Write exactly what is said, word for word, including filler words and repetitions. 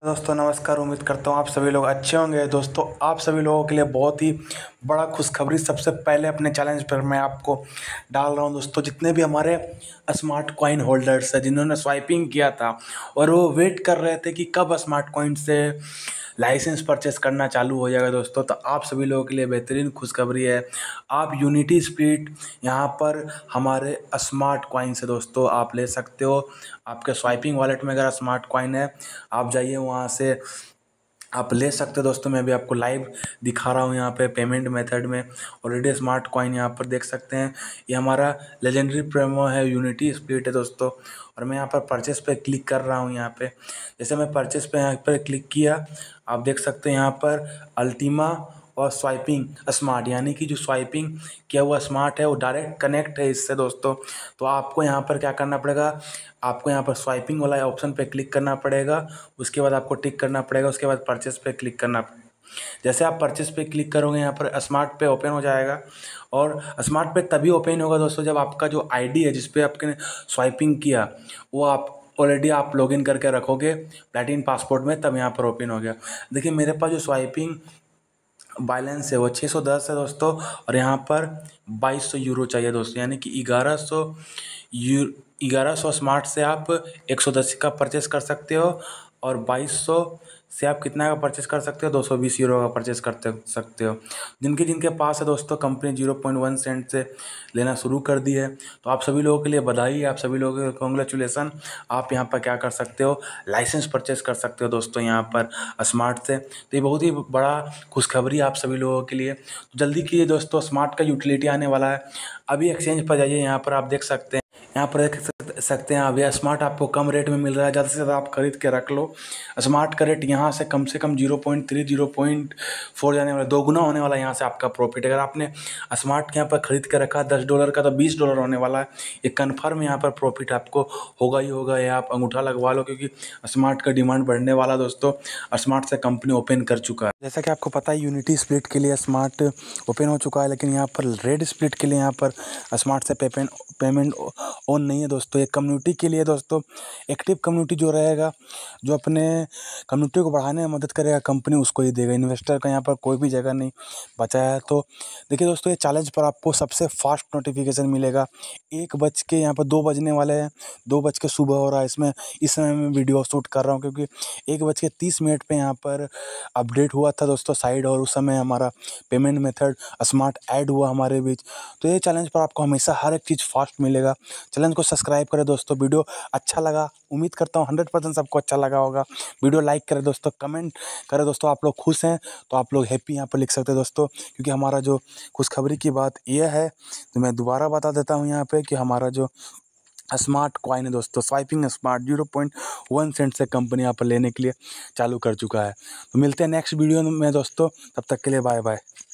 दोस्तों नमस्कार। उम्मीद करता हूँ आप सभी लोग अच्छे होंगे। दोस्तों आप सभी लोगों के लिए बहुत ही बड़ा खुशखबरी सबसे पहले अपने चैलेंज पर मैं आपको डाल रहा हूँ। दोस्तों जितने भी हमारे स्मार्ट कॉइन होल्डर्स हैं जिन्होंने स्वाइपिंग किया था और वो वेट कर रहे थे कि कब स्मार्ट कॉइन से लाइसेंस परचेस करना चालू हो जाएगा, दोस्तों तो आप सभी लोगों के लिए बेहतरीन खुशखबरी है। आप यूनिटी स्प्लिट यहाँ पर हमारे स्मार्ट कॉइन से दोस्तों आप ले सकते हो। आपके स्वाइपिंग वॉलेट में अगर स्मार्ट कॉइन है आप जाइए वहाँ से आप ले सकते हो। दोस्तों मैं अभी आपको लाइव दिखा रहा हूँ यहाँ पे पेमेंट मेथड में। ऑलरेडी स्मार्ट कॉइन यहाँ पर देख सकते हैं, ये हमारा लेजेंडरी प्रोमो है, यूनिटी स्प्लिट है दोस्तों। और मैं यहाँ पर परचेस पे क्लिक कर रहा हूँ। यहाँ पे जैसे मैं परचेस पे यहाँ पर क्लिक किया, आप देख सकते हैं यहाँ पर अल्टीमा और स्वाइपिंग स्मार्ट, यानी कि जो स्वाइपिंग किया हुआ स्मार्ट है वो डायरेक्ट कनेक्ट है इससे दोस्तों। तो आपको यहाँ पर क्या करना पड़ेगा, आपको यहाँ पर स्वाइपिंग वाला ऑप्शन पे क्लिक करना पड़ेगा, उसके बाद आपको टिक करना पड़ेगा, उसके बाद परचेस पे क्लिक करना पड़ेगा। जैसे आप परचेस पे क्लिक करोगे यहाँ पर स्मार्ट पे ओपन हो जाएगा। और स्मार्ट पे तभी ओपन होगा दोस्तों जब आपका जो आईडी है जिस पे आपने स्वाइपिंग किया वो आप ऑलरेडी आप लॉगिन करके रखोगे प्लैटिनम पासपोर्ट में, तब यहाँ पर ओपन हो गया। देखिए मेरे पास जो स्वाइपिंग बैलेंस है वो छः सौ दस है दोस्तों, और यहाँ पर बाईस सौ यूरो चाहिए दोस्तों, यानी कि ग्यारह सौ यू ग्यारह सौ स्मार्ट से आप एक सौ दस का परचेस कर सकते हो, और बाईस सौ से आप कितना का परचेस कर सकते हो, दो सौ बीस यूरो का परचेस करते सकते हो। जिनके जिनके पास है दोस्तों company zero point one cent से लेना शुरू कर दी है, तो आप सभी लोगों के लिए बधाई है, आप सभी लोगों को कॉन्ग्रेचुलेसन। आप यहाँ पर क्या कर सकते हो, लाइसेंस परचेस कर सकते हो दोस्तों यहाँ पर स्मार्ट से। तो ये बहुत ही बड़ा खुशखबरी आप सभी लोगों के लिए। तो जल्दी कीजिए दोस्तों, स्मार्ट का यूटिलिटी आने वाला है। अभी एक्सचेंज पर जाइए, यहाँ पर आप देख सकते हैं, यहाँ पर देख सकते हैं आप, यह स्मार्ट आपको कम रेट में मिल रहा है। ज़्यादा से ज़्यादा आप खरीद के रख लो। स्मार्ट का रेट यहाँ से कम से कम zero point three zero point four जाने वाला, दो गुना होने वाला है यहाँ से आपका प्रॉफिट। अगर आपने स्मार्ट के यहाँ पर खरीद के रखा दस डॉलर का तो बीस डॉलर होने वाला है। ये कन्फर्म यहाँ पर प्रॉफिट आपको होगा ही होगा। ये आप अंगूठा लगवा लो, क्योंकि स्मार्ट का डिमांड बढ़ने वाला दोस्तों। स्मार्ट से कंपनी ओपन कर चुका है। जैसा कि आपको पता है यूनिटी स्प्लिट के लिए स्मार्ट ओपन हो चुका है, लेकिन यहाँ पर रेड स्प्लिट के लिए यहाँ पर स्मार्ट से पेमेंट पेमेंट ऑन नहीं है दोस्तों। एक कम्युनिटी के लिए दोस्तों, एक्टिव कम्युनिटी जो रहेगा, जो अपने कम्युनिटी को बढ़ाने में मदद करेगा कंपनी, उसको ही देगा। इन्वेस्टर का यहाँ पर कोई भी जगह नहीं बचा है। तो देखिए दोस्तों, ये चैलेंज पर आपको सबसे फास्ट नोटिफिकेशन मिलेगा। एक बज के यहाँ पर दो बजने वाले हैं, दो बज के सुबह हो रहा है इसमें, इस समय मैं वीडियो शूट कर रहा हूँ, क्योंकि एक बज के तीस मिनट पर यहाँ पर अपडेट हुआ था दोस्तों साइड, और उस समय हमारा पेमेंट मेथड स्मार्ट ऐड हुआ हमारे बीच। तो ये चैलेंज पर आपको हमेशा हर एक चीज़ फास्ट मिलेगा। चैनल को सब्सक्राइब करें दोस्तों। वीडियो अच्छा लगा, उम्मीद करता हूँ हंड्रेड परसेंट सबको अच्छा लगा होगा। वीडियो लाइक करें दोस्तों, कमेंट करें दोस्तों। आप लोग खुश हैं तो आप लोग हैप्पी यहाँ पर लिख सकते हैं दोस्तों, क्योंकि हमारा जो खुशखबरी की बात यह है, तो मैं दोबारा बता देता हूँ यहाँ पे कि हमारा जो स्मार्ट कॉइन है दोस्तों, swiping smart zero point one cent से कंपनी यहाँ पर लेने के लिए चालू कर चुका है। तो मिलते हैं नेक्स्ट वीडियो में दोस्तों, तब तक के लिए बाय बाय।